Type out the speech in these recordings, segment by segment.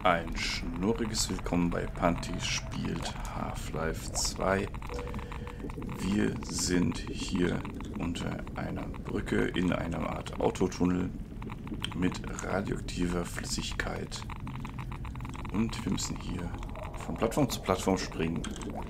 Ein schnurriges Willkommen bei Panty spielt Half-Life 2. Wir sind hier unter einer Brücke in einer Art Autotunnel mit radioaktiver Flüssigkeit. Und wir müssen hier von Plattform zu Plattform springen.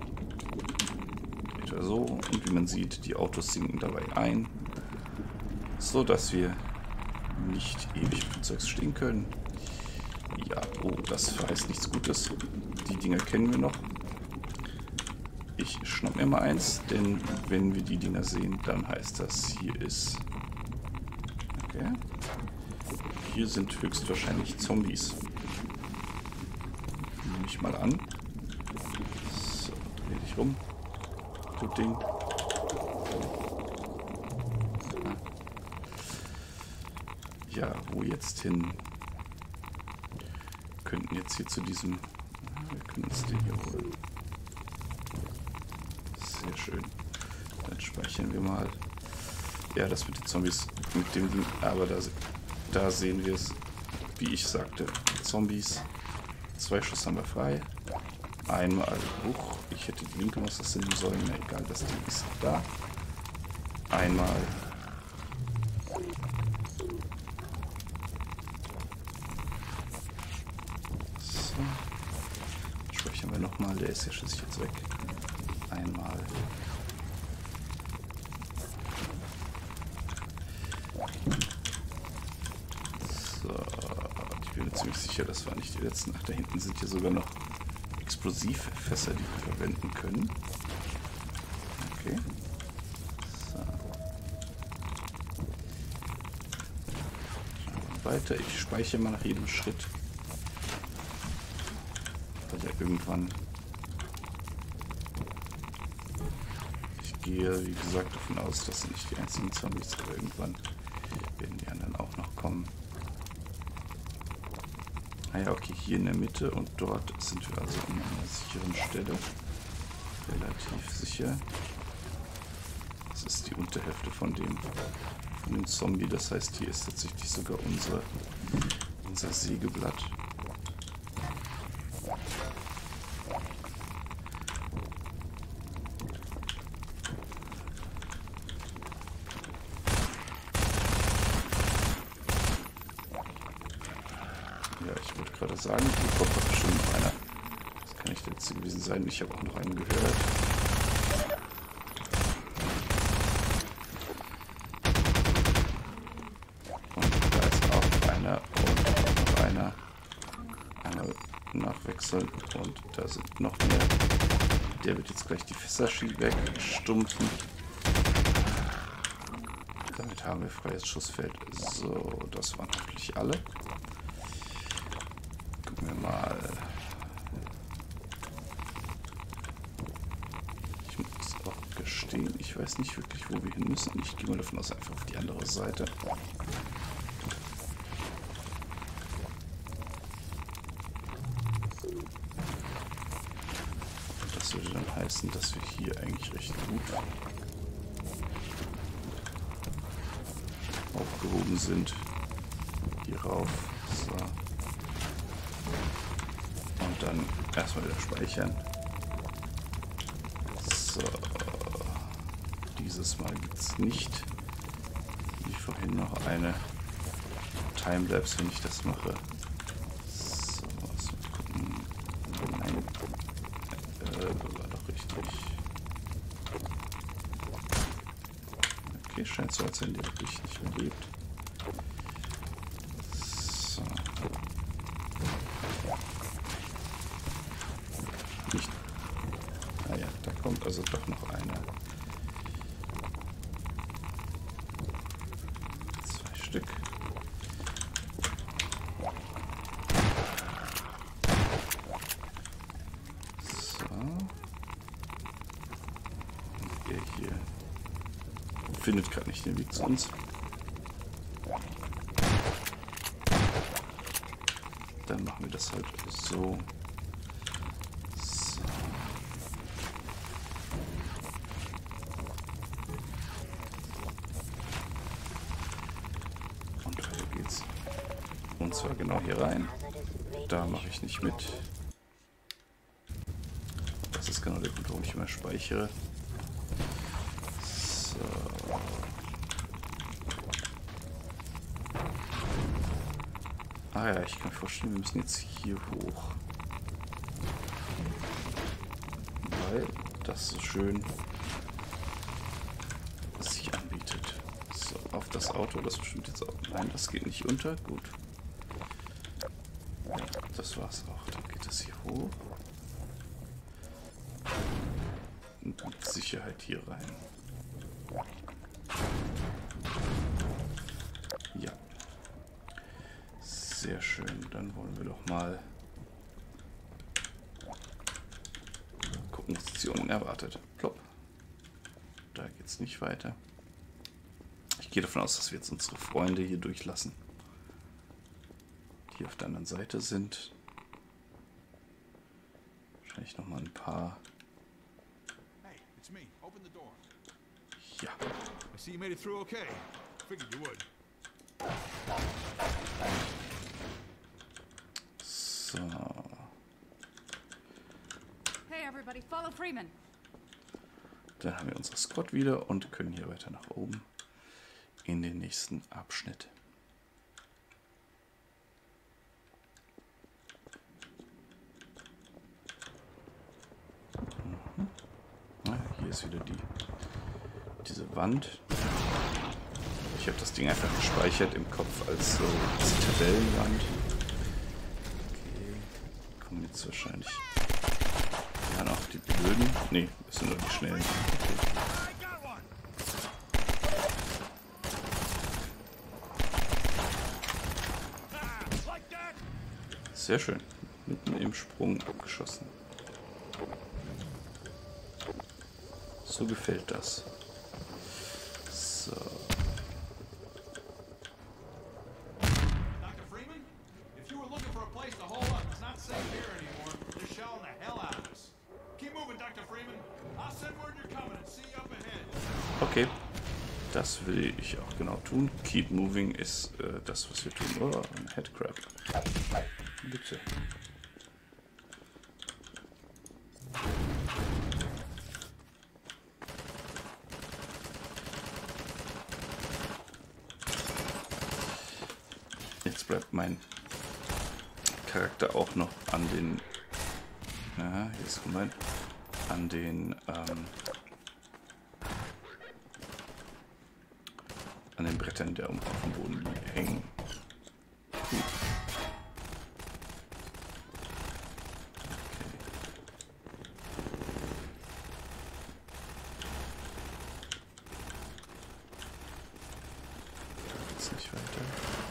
Etwa so. Und wie man sieht, die Autos sinken dabei ein, so dass wir nicht ewig im Zeugs stehen können. Ja, oh, das verheißt nichts Gutes. Die Dinger kennen wir noch. Ich schnapp mir mal eins, denn wenn wir die Dinger sehen, dann heißt das, hier ist... Okay. Hier sind höchstwahrscheinlich Zombies. Nehme ich mal an. So, dreh dich rum. Du Ding. Ja, wo jetzt hin? Wir könnten jetzt hier zu diesem... Wir können uns den hier holen. Sehr schön. Dann speichern wir mal. Ja, das mit den Zombies, mit dem Ding. Aber da sehen wir es, wie ich sagte. Zombies. 2 Schuss haben wir frei. Einmal hoch. Ich hätte die linke Maustaste nehmen sollen. Na egal, das Ding ist da. Einmal. So. Speichern wir nochmal. Der ist ja schließlich jetzt weg. Einmal. So, ich bin mir ziemlich sicher, das waren nicht die letzten. Ach, da hinten sind hier sogar noch Explosivfässer, die wir verwenden können. Okay. So. Schauen wir weiter. Ich speichere mal nach jedem Schritt. Weil ja irgendwann... Ich gehe, wie gesagt, davon aus, das sind nicht die einzigen Zombies, aber irgendwann werden die anderen auch noch kommen. Ah ja, okay, hier in der Mitte und dort sind wir also an einer sicheren Stelle. Relativ sicher. Das ist die Unterhälfte von dem Zombie, das heißt, hier ist tatsächlich sogar unser Sägeblatt. Ja, ich wollte gerade sagen, hier kommt doch bestimmt noch einer. Das kann nicht der letzte gewesen sein. Ich habe auch noch einen gehört. Und da ist auch einer und noch einer. Einmal nachwechseln und da sind noch mehr. Der wird jetzt gleich die Fässer wegstumpfen. Damit haben wir freies Schussfeld. So, das waren natürlich alle. Gucken wir mal. Ich muss auch gestehen, ich weiß nicht wirklich, wo wir hin müssen. Ich gehe mal davon aus, einfach auf die andere Seite. Das würde dann heißen, dass wir hier eigentlich recht gut aufgehoben sind. Hier rauf. So. Und dann erstmal wieder speichern. So. Dieses Mal gibt es nicht, wie vorhin, noch eine Timelapse, wenn ich das mache. So, was mal gucken. Nein. War doch richtig. Okay, scheint so, als wenn der wirklich nicht mehr lebt. So. Nicht. Ah ja, da kommt also doch noch einer. 2 Stück. So. Und der hier findet gerade nicht den Weg zu uns. Dann machen wir das halt so. So. Und weiter geht's. Und zwar genau hier rein. Da mache ich nicht mit. Das ist genau der Grund, warum ich immer speichere. So. Ah ja, ich kann mir vorstellen, wir müssen jetzt hier hoch. Weil das so schön sich anbietet. So, auf das Auto, das bestimmt jetzt auch. Nein, das geht nicht unter. Gut. Ja, das war's auch. Dann geht es hier hoch. Und mit Sicherheit hier rein. Ja. Sehr schön. Dann wollen wir doch mal gucken, was uns hier unten erwartet. Plopp. Da geht's nicht weiter. Ich gehe davon aus, dass wir jetzt unsere Freunde hier durchlassen. Die auf der anderen Seite sind. Wahrscheinlich noch mal ein paar. Ja. So. Hey everybody, follow Freeman. Dann haben wir unsere Squad wieder und können hier weiter nach oben in den nächsten Abschnitt. Mhm. Ah, hier ist wieder diese Wand. Ich habe das Ding einfach gespeichert im Kopf als so Zitadellenwand. Okay, kommen jetzt wahrscheinlich ja noch die Blöden. Ne, das sind nur die Schnellen. Okay. Sehr schön. Mitten im Sprung abgeschossen. So gefällt das. So. Dr. Freeman, if you were looking for a place to hole up, it's not safe here anymore. They're shelling the hell out of us. Keep moving, Dr. Freeman. I'll send word you're coming and see you up ahead. Okay. Das will ich auch genau tun. Keep moving ist das, was wir tun. Oh, ein Headcrab. Bitte. Jetzt bleibt mein Charakter auch noch an den... Ja, hier ist gemeint. An den... an den Brettern, der auf dem Boden hängen. Gut. Nicht weiter.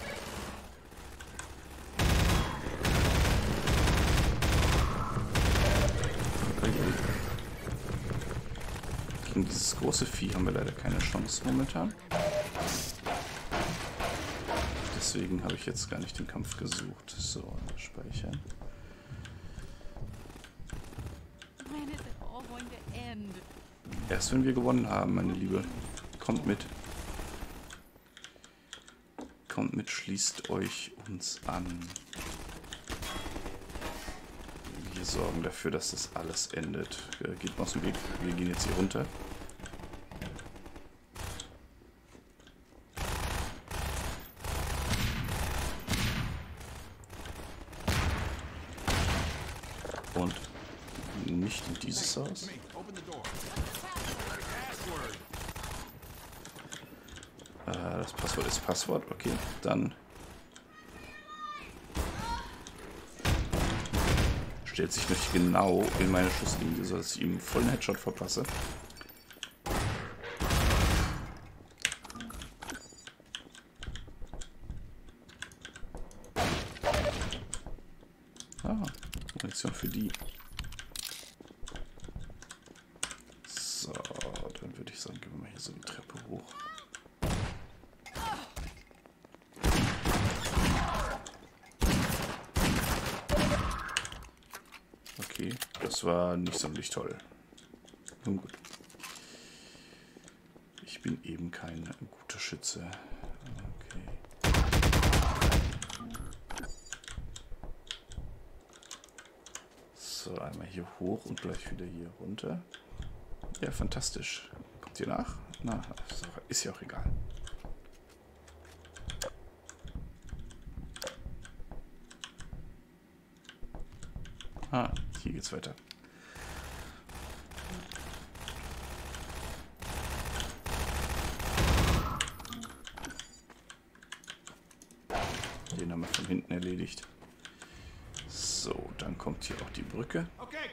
Gegen dieses große Vieh haben wir leider keine Chance momentan. Deswegen habe ich jetzt gar nicht den Kampf gesucht. So, speichern. Erst wenn wir gewonnen haben, meine Liebe. Kommt mit. Kommt mit, schließt euch uns an. Wir sorgen dafür, dass das alles endet. Geht mal aus dem Weg. Wir gehen jetzt hier runter. Und nicht in dieses Haus. Das Passwort ist Passwort. Okay, dann stellt sich nicht genau in meine Schusslinie, sodass ich ihm einen vollen Headshot verpasse. Ah, Munition für die. So, dann würde ich sagen, gehen wir mal hier so die Treppe hoch. Okay, das war nicht sonderlich toll. Nun gut. Ich bin eben kein guter Schütze. Okay. So, einmal hier hoch und gleich wieder hier runter. Ja, fantastisch. Kommt ihr nach? Na, ist ja auch egal. Ah, hier geht's weiter. Den haben wir von hinten erledigt. So, dann kommt hier auch die Brücke.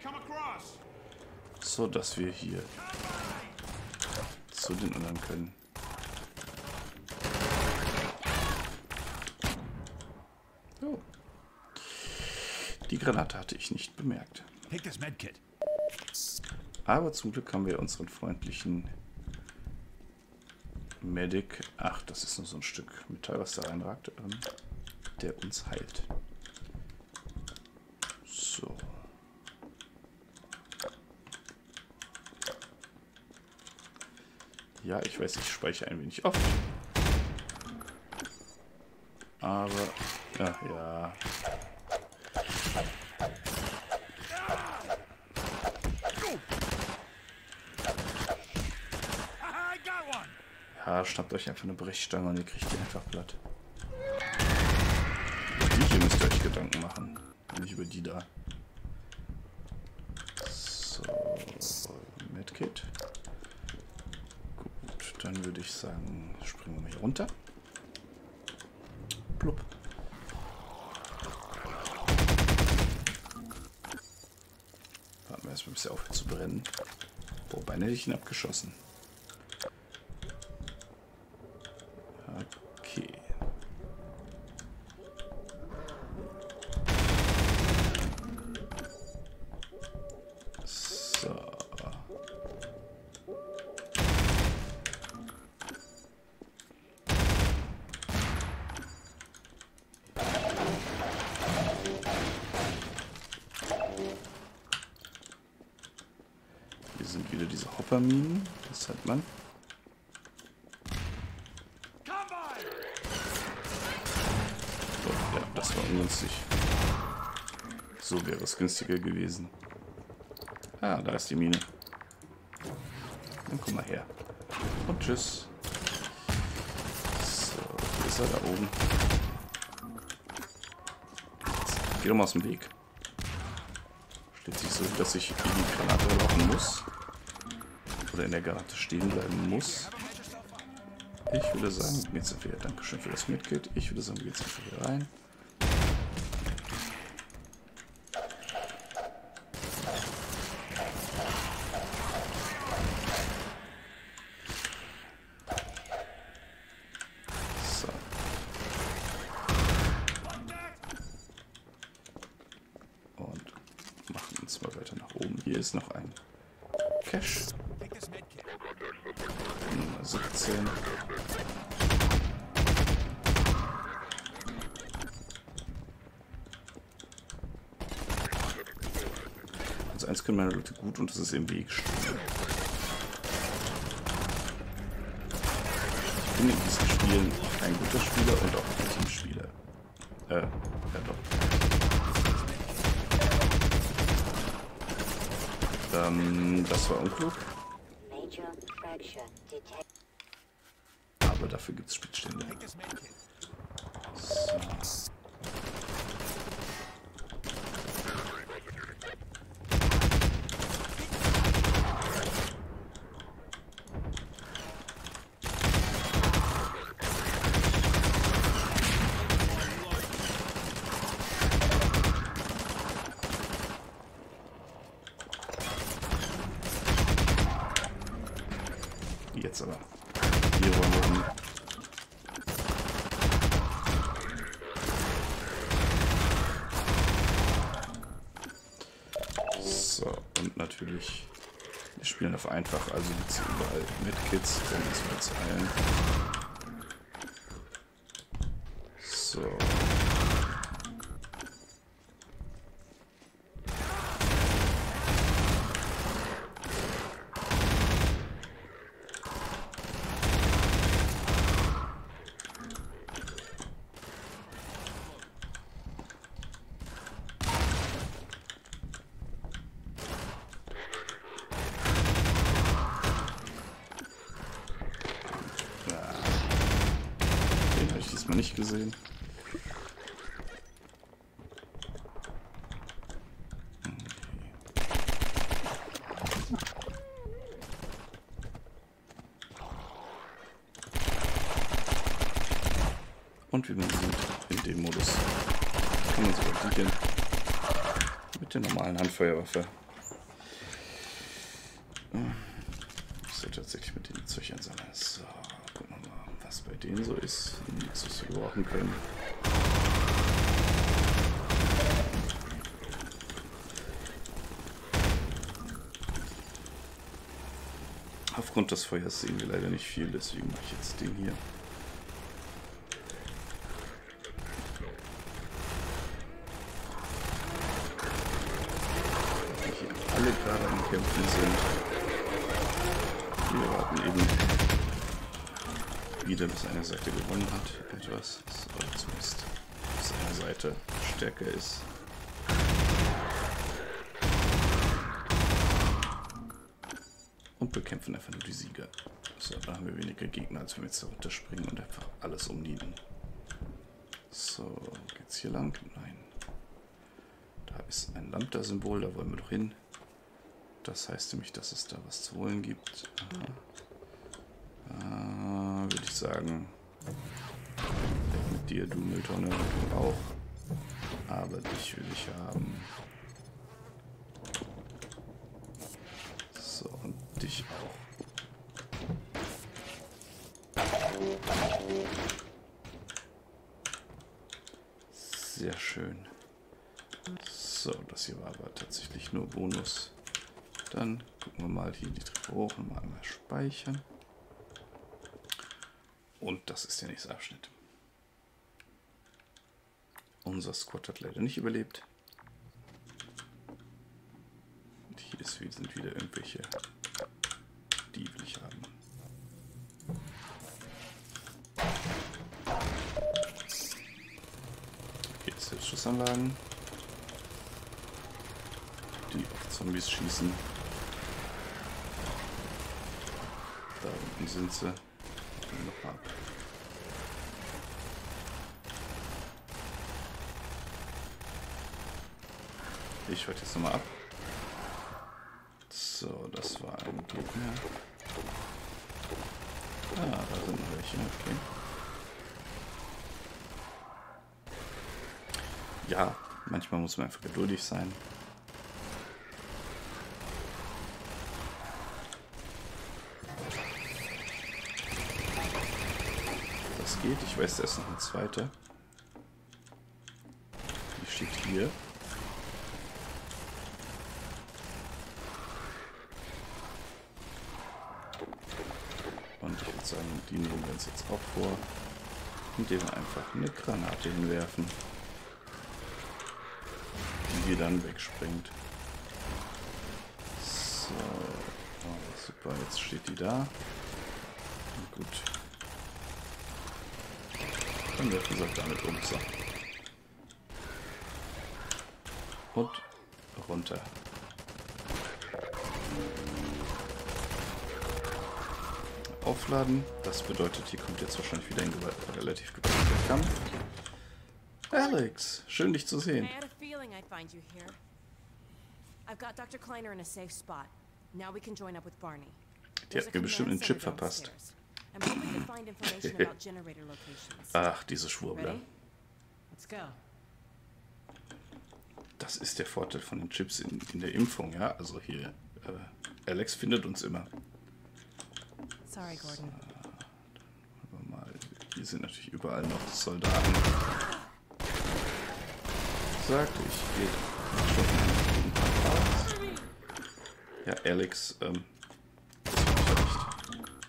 So, dass wir hier zu den anderen können. Oh. Die Granate hatte ich nicht bemerkt. Aber zum Glück haben wir unseren freundlichen Medic. Ach, das ist nur so ein Stück Metall, was da reinragt, der uns heilt. So. Ja, ich weiß, ich speichere ein wenig auf. Aber, ja. Ja, schnappt euch einfach eine Brechstange und ihr kriegt die einfach platt. Die hier müsst ihr euch Gedanken machen. Nicht über die da. So, Medkit. Gut, dann würde ich sagen, springen wir mal hier runter. Plupp. Warten wir erstmal, bis er aufhört zu brennen. Boah, beinahe hätte ich ihn abgeschossen. Okay. So. Hier sind wieder diese Hopperminen. Das hat man. Ja, das war ungünstig. So wäre es günstiger gewesen. Ah, da ist die Mine. Dann komm mal her. Und tschüss. So, wo ist er? Da oben. Jetzt, geh doch mal aus dem Weg. Steht sich so, dass ich in die Granate laufen muss. Oder in der Granate stehen bleiben muss. Ich würde sagen, geht's einfach hier. Dankeschön für das Medkit. Ich würde sagen, geht's einfach hier rein. So. Und machen uns mal weiter nach oben. Hier ist noch ein Cache. Nummer 17. Also eins können meine Leute gut und das ist im Weg stehen. Ich bin in diesen Spielen ein guter Spieler und auch ein Teamspieler. Ja doch. Das war unklug. Aber dafür gibt es Spielstände. So. Jetzt aber. Hier wollen wir hin. So, und natürlich, wir spielen auf einfach, also gibt es überall Medkits, um uns mal zu heilen. So. gesehen. Und wie man sieht, in dem Modus kann man sogar siegen mit der normalen Handfeuerwaffe. Ich soll tatsächlich mit den Zeug einsammeln. So, gucken wir mal, was bei denen so ist. Nichts, was wir brauchen können. Aufgrund des Feuers sehen wir leider nicht viel, deswegen mache ich jetzt den hier. Alle gerade am Kämpfen sind. Wir warten eben wieder, bis eine Seite gewonnen hat. Etwas, oder zumindest bis eine Seite stärker ist. Und bekämpfen einfach nur die Sieger. So, da haben wir weniger Gegner, als wenn wir jetzt da runterspringen und einfach alles umnieten. So, geht's hier lang? Nein. Da ist ein Lambda-Symbol, da wollen wir doch hin. Das heißt nämlich, dass es da was zu holen gibt. Würde ich sagen. Mit dir, du Mülltonne, du auch. Aber dich will ich haben. So, und dich auch. Sehr schön. So, das hier war aber tatsächlich nur Bonus. Dann gucken wir mal hier die Treppe hoch und mal einmal speichern. Und das ist der nächste Abschnitt. Unser Squad hat leider nicht überlebt. Und hier sind wieder irgendwelche. Die will ich haben. Jetzt Schussanlagen, die auf Zombies schießen. Da unten sind sie. Noch ab. Ich warte jetzt nochmal ab. So, das war ein Gegner. Ah, da sind noch welche, okay. Ja, manchmal muss man einfach geduldig sein. Das geht, ich weiß, da ist noch ein zweiter. Die steht hier. Und ich würde sagen, die nehmen wir uns jetzt auch vor, indem wir einfach eine Granate hinwerfen, die dann wegspringt. So, oh, super, jetzt steht die da. Gut. Dann werfen wir damit um. So. Und runter. Aufladen. Das bedeutet, hier kommt jetzt wahrscheinlich wieder ein relativ gewaltiger Kampf. Alex, schön dich zu sehen. I had a feeling I'd find you here. I've got Dr. Kleiner in a safe spot. Now we can join up with Barney. Die hat mir bestimmt einen Chip verpasst. I'm hoping to find information about generator locations. Ach, diese Schwurbler. Ready? Let's go. Das ist der Vorteil von den Chips in der Impfung, ja. Also hier, Alex findet uns immer. Sorry, Gordon. Aber mal, hier sind natürlich überall noch Soldaten. Sagt, ich gehe schon ein paar raus. Ja, Alex, das macht er nicht.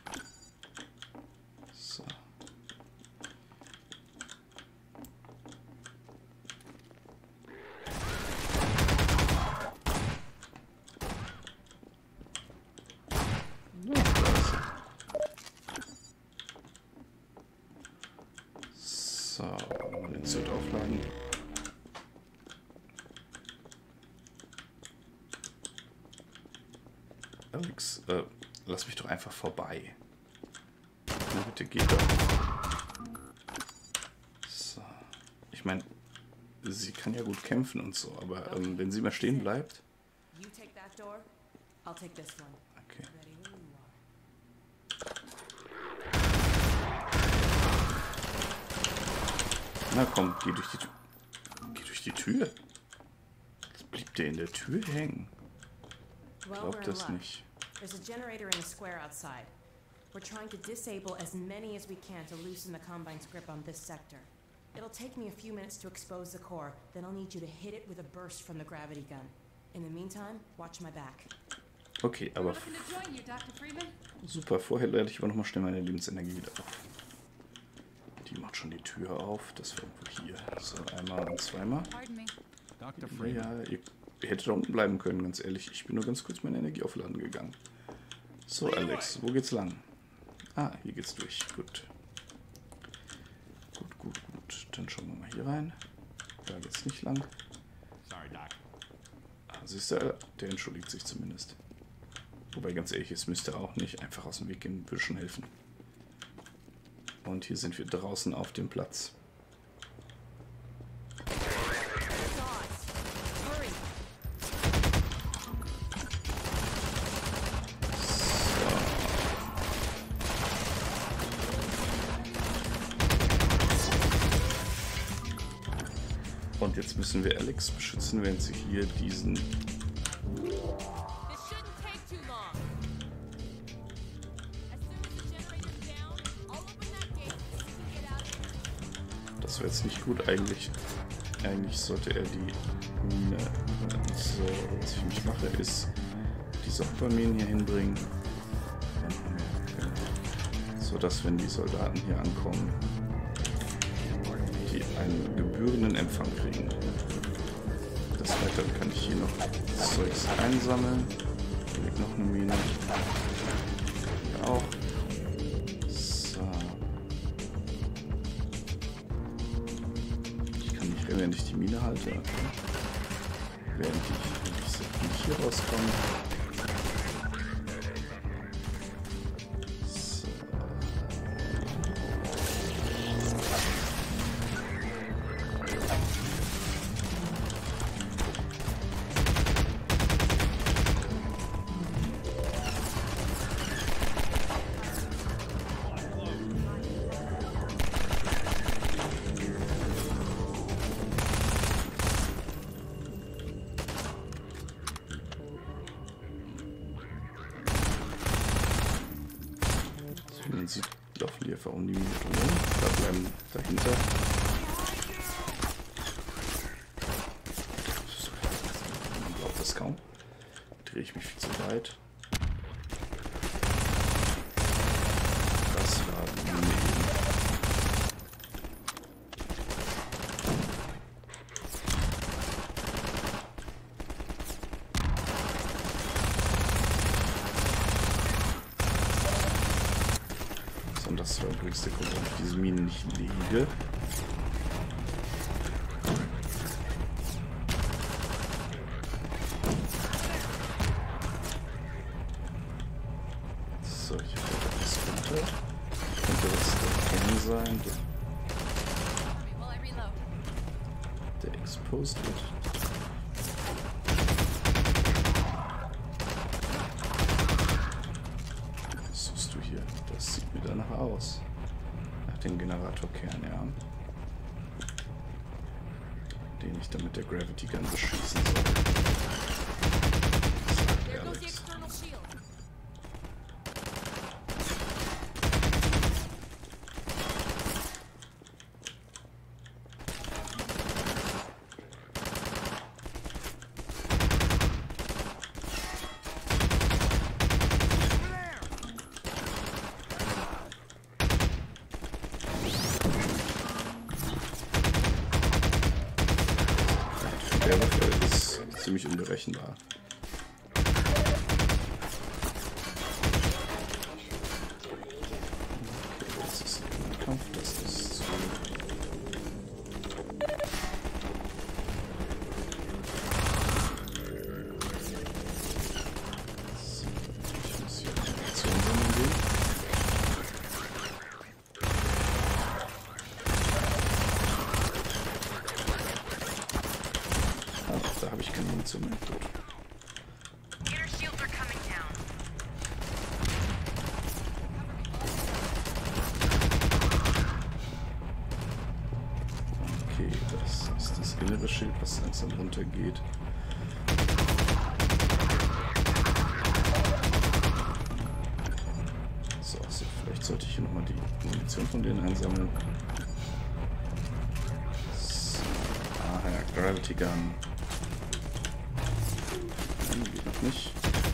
So. Ja, da ist er. So, Munition aufladen. Alex, lass mich doch einfach vorbei. Na bitte, geht doch. sie kann ja gut kämpfen und so, aber wenn sie mal stehen bleibt... You take that door, I'll take this one. Okay. Ready when you are. Na komm, geh durch die Tür. Geh durch die Tür? Jetzt blieb der in der Tür hängen. Well, Glaub we're in das luck. nicht. There's a generator in the square outside. We're trying to disable as many as we can to loosen the Combine's grip on this sector. It'll take me a few minutes to expose the core, then I'll need you to hit it with a burst from the gravity gun. In the meantime, watch my back. Okay, aber Looking to join you, Dr. Freeman. super. Vorher lade ich aber nochmal schnell meine Lebensenergie wieder auf. Die macht schon die Tür auf. Das war irgendwo hier. So, einmal und zweimal. Pardon me. Dr. Freeman. Naja, ihr hättet da unten bleiben können, ganz ehrlich. Ich bin nur ganz kurz meine Energie aufladen gegangen. So, Alex, wo geht's lang? Ah, hier geht's durch. Gut. Gut. Dann schauen wir mal hier rein. Da geht's nicht lang. Sorry, Doc. Ah, siehst du, der entschuldigt sich zumindest. Wobei, ganz ehrlich, es müsste auch nicht einfach aus dem Weg gehen, würde schon helfen. Und hier sind wir draußen auf dem Platz. Hurry! Und jetzt müssen wir Alex beschützen, während sie hier diesen... This shouldn't take too long. As soon as the generator's down, I'll open that gate so you can get out of here. Das wäre jetzt nicht gut. Eigentlich sollte er die Mine... So, was ich nicht mache, ist diese Hopperminen hier hinbringen. So dass, wenn die Soldaten hier ankommen, die einen gebührenden Empfang kriegen. Des Weiteren kann ich hier noch Zeugs einsammeln. Hier liegt noch eine Mine. Hier auch. So. Ich kann nicht, während ich die Mine halte. Okay. Während ich hier rauskomme. So. Man sieht, laufen die einfach um die Mine rum. Da bleiben dahinter. Man glaubt das kaum. Drehe ich mich viel zu weit. Das war die Mine eben. Und das war übrigens der Grund, warum ich diese Minen nicht lege. So, hier fällt etwas runter. Könnte das der Kern sein, While I reload. der exposed wird. Was suchst du hier? Das sieht mir danach aus. Nach dem Generatorkern, ja. Den ich dann mit der Gravity Gun beschießen soll. There goes the Alex. external shield. Der Waffe ist ziemlich unberechenbar. Okay, das ist ein Kampf, das ist zu... So, ich muss hier Munition sammeln gehen. Da habe ich keine Munition mehr. Tot. Inner shields are coming down. Okay, das ist das innere Schild, was langsam runtergeht. So, vielleicht sollte ich hier nochmal die Munition von denen einsammeln. So. Ah ja, Gravity Gun. Nein, geht noch nicht.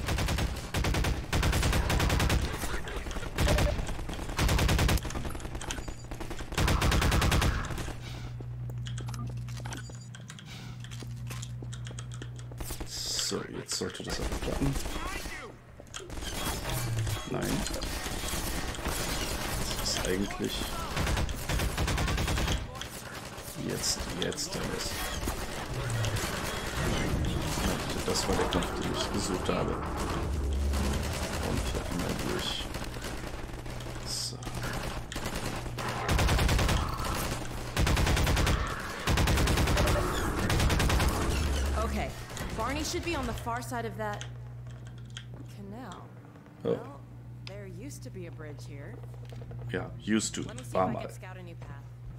So, jetzt sollte das aber klappen. Nein. Das ist eigentlich jetzt alles. Das war der Knopf, den ich gesucht habe. Und hier einmal durch. So. Okay, Barney should be on the far side of that canal. Oh. Well, there used to be a bridge here. Ja, used to. Let me see if War I mal. can scout a new path.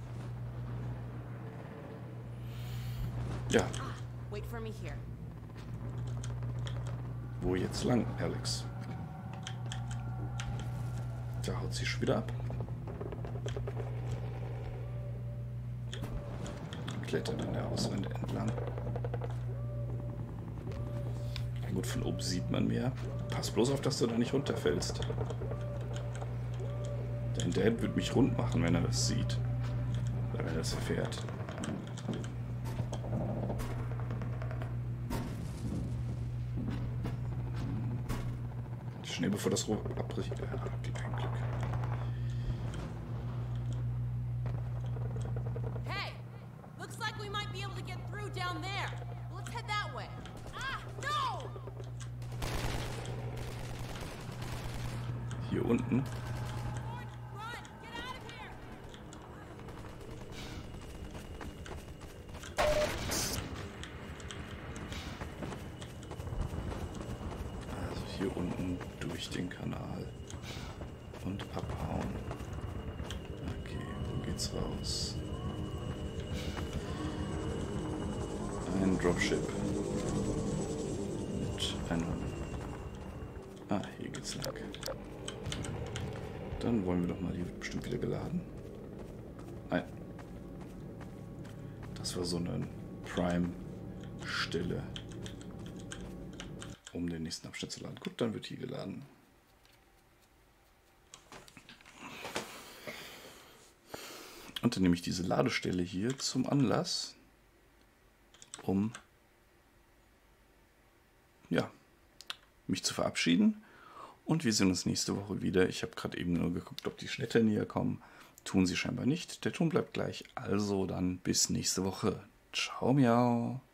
Ja, Wait for me here. wo jetzt lang, Alex? Da haut sie schon wieder ab. Klettert an der Hauswand entlang. Na gut, von oben sieht man mehr. Pass bloß auf, dass du da nicht runterfällst. Dein Dad wird mich rund machen, wenn er das sieht. Oder wenn er das erfährt. Schnell bevor das Rohr abbricht. Ja, kein Glück. Hey! Looks like we might be able to get through down there. Let's head that way. Ah, no! Hier unten. Run! Get out of here! Also hier unten durch den Kanal. Und abhauen. Okay, wo geht's raus? Ein Dropship. Mit einem... Ah, hier geht's lang. Dann wollen wir doch mal, hier wird bestimmt wieder geladen. Nein. Das war so eine Prime-Stelle, um den nächsten Abschnitt zu laden. Gut, dann wird hier geladen. Und dann nehme ich diese Ladestelle hier zum Anlass, um ja, mich zu verabschieden. Und wir sehen uns nächste Woche wieder. Ich habe gerade eben nur geguckt, ob die Städte näher kommen. Tun sie scheinbar nicht. Der Ton bleibt gleich. Also dann bis nächste Woche. Ciao, miau.